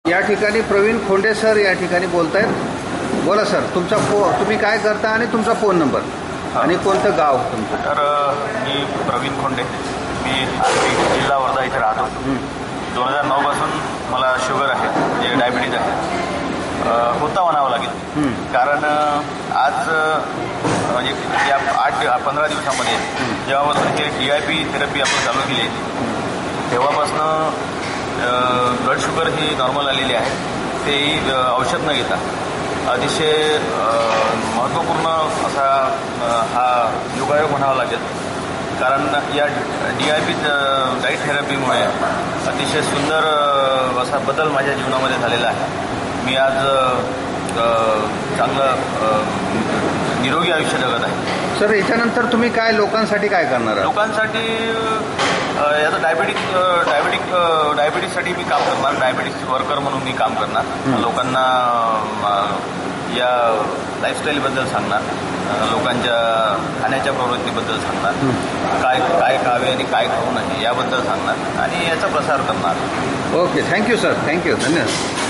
या ठिकाणी प्रवीण खोंडे सर या ठिकाणी बोलतायत। बोला सर, तुम्ही काय करता आणि तुमचा फोन नंबर आणि कोणतं गाव तुमचं? तर मी प्रवीण खोंडे, मी जिल्हा वर्धा इथे राहतो। 2009 पासून मला शुगर आहे, म्हणजे डायबिटीज आहे। होता म्हणावं लागेल, कारण आज म्हणजे या 8-15 दिवसामध्ये जेव्हापासून हे DIP थेरपी आपण चालू केली आहे तेव्हापासून ब्लड शुगर ही नॉर्मल आलेली आहे। तेही औषध न घेता अतिशय महत्त्वपूर्ण असा हा योगायोग म्हणावा लागेल, कारण या DIP डाईट थेरपीमुळे अतिशय सुंदर असा बदल माझ्या जीवनामध्ये झालेला आहे। मी आज चांगलं निरोगी आयुष्य जगत आहे। सर, याच्यानंतर तुम्ही काय लोकांसाठी काय करणार? लोकांसाठी याचा डायबिटीजसाठी मी काम करणार, डायबिटीज वर्कर म्हणून मी काम करणार। लोकांना या लाईफस्टाईलबद्दल सांगणार, लोकांच्या खाण्याच्या प्रवृत्तीबद्दल सांगणार, काय खावे आणि काय खाऊ नये याबद्दल सांगणार आणि याचा प्रसार करणार। ओके, थँक्यू सर, थँक्यू, धन्यवाद।